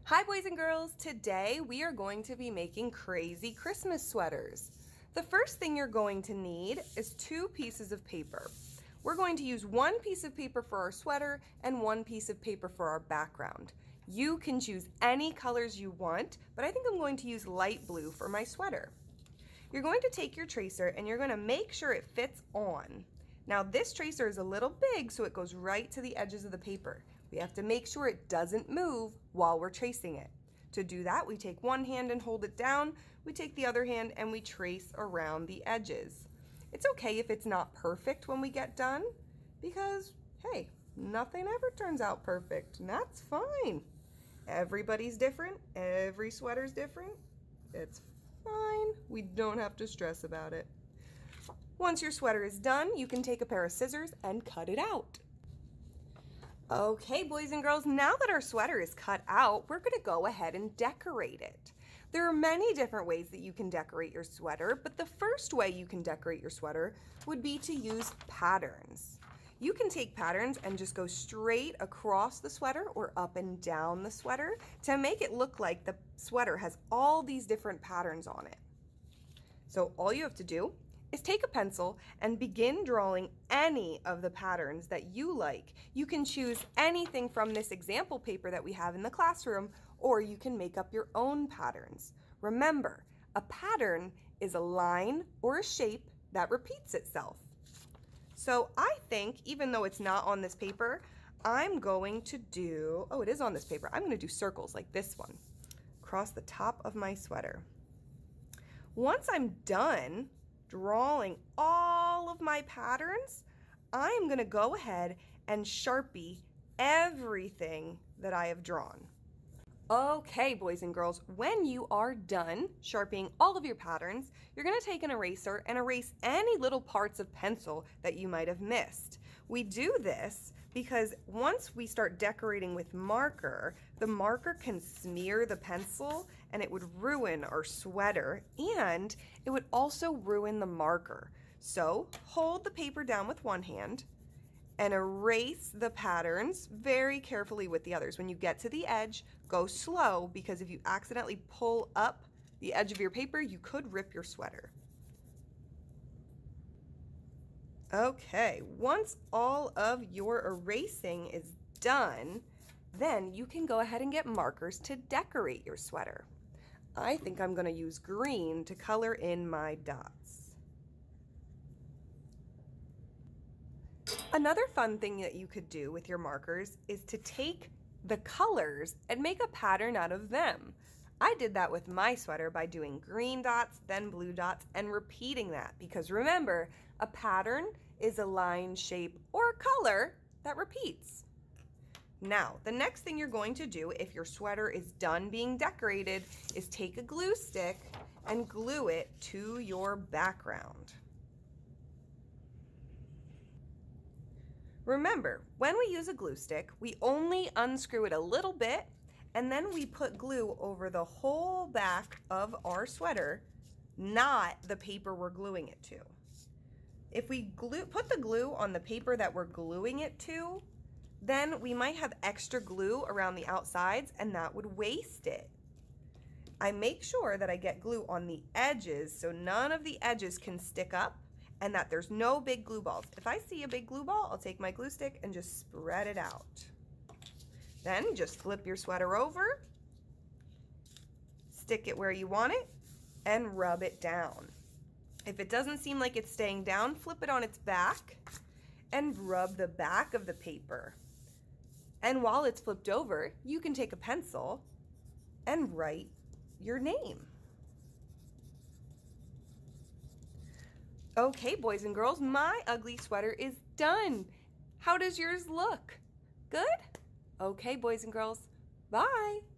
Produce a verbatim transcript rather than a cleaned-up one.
Hi boys and girls, today we are going to be making crazy Christmas sweaters. The first thing you're going to need is two pieces of paper. We're going to use one piece of paper for our sweater and one piece of paper for our background. You can choose any colors you want, but I think I'm going to use light blue for my sweater. You're going to take your tracer and you're going to make sure it fits on. Now this tracer is a little big, so it goes right to the edges of the paper. We have to make sure it doesn't move while we're tracing it. To do that, we take one hand and hold it down. We take the other hand and we trace around the edges. It's okay if it's not perfect when we get done, because hey, nothing ever turns out perfect, and that's fine. Everybody's different, every sweater's different. It's fine, we don't have to stress about it. Once your sweater is done, you can take a pair of scissors and cut it out. Okay, boys and girls, now that our sweater is cut out, we're gonna go ahead and decorate it. There are many different ways that you can decorate your sweater, but the first way you can decorate your sweater would be to use patterns. You can take patterns and just go straight across the sweater or up and down the sweater to make it look like the sweater has all these different patterns on it. So all you have to do is take a pencil and begin drawing any of the patterns that you like. You can choose anything from this example paper that we have in the classroom, or you can make up your own patterns. Remember, a pattern is a line or a shape that repeats itself. So I think, even though it's not on this paper, I'm going to do, oh, it is on this paper. I'm gonna do circles like this one across the top of my sweater. Once I'm done drawing all of my patterns, I'm gonna go ahead and Sharpie everything that I have drawn. Okay, boys and girls, when you are done Sharpieing all of your patterns, you're gonna take an eraser and erase any little parts of pencil that you might have missed. We do this because once we start decorating with marker, the marker can smear the pencil and it would ruin our sweater, and it would also ruin the marker. So hold the paper down with one hand and erase the patterns very carefully with the others. When you get to the edge, go slow, because if you accidentally pull up the edge of your paper, you could rip your sweater. Okay, once all of your erasing is done, then you can go ahead and get markers to decorate your sweater. I think I'm gonna use green to color in my dots. Another fun thing that you could do with your markers is to take the colors and make a pattern out of them. I did that with my sweater by doing green dots, then blue dots, and repeating that, because remember, a pattern is a line, shape, or color that repeats. Now, the next thing you're going to do if your sweater is done being decorated is take a glue stick and glue it to your background. Remember, when we use a glue stick, we only unscrew it a little bit, and then we put glue over the whole back of our sweater, not the paper we're gluing it to. If we glue, put the glue on the paper that we're gluing it to, then we might have extra glue around the outsides, and that would waste it. I make sure that I get glue on the edges so none of the edges can stick up, and that there's no big glue balls. If I see a big glue ball, I'll take my glue stick and just spread it out. Then just flip your sweater over, stick it where you want it, and rub it down. If it doesn't seem like it's staying down, flip it on its back and rub the back of the paper. And while it's flipped over, you can take a pencil and write your name. Okay, boys and girls, my ugly sweater is done. How does yours look? Good? Okay, boys and girls, bye.